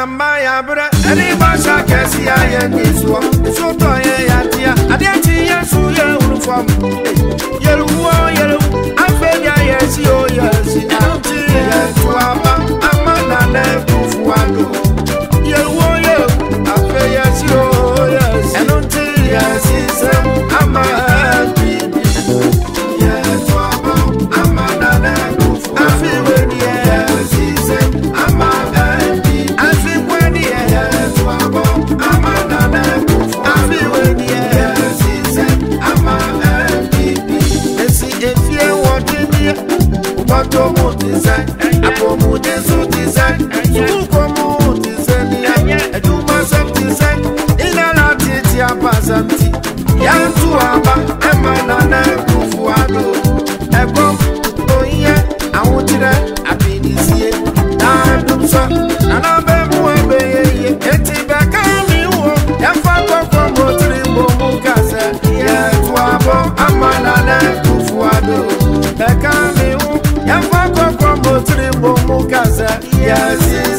Maya Bra, any Basha Cassia and this one, so toy at ya, I didn't see you so young from yellow, I feel yes, yes, yes, I'm not left of one. Yellow, I feel yes, yes, and until yes, I'm a happy. Yes, I'm not left of one. I feel yes, I'm a happy. I feel when yes, I'm not left of one. I feel when yes, I'm a happy. Let's see if you want to be what to move design. I go move this design. You go move design. I do myself design. In a lot of your passanti. Young to Abba, I'm a nana Kufuado. I go, oh yeah, I want you there. I be this year. I do so. And I'll be more baby. It's back on me. If I go from Motribo Mukasa, yeah, to Abba, I'm a nana Kufuado. Back on me. If I go from Motribo Mukasa, yes.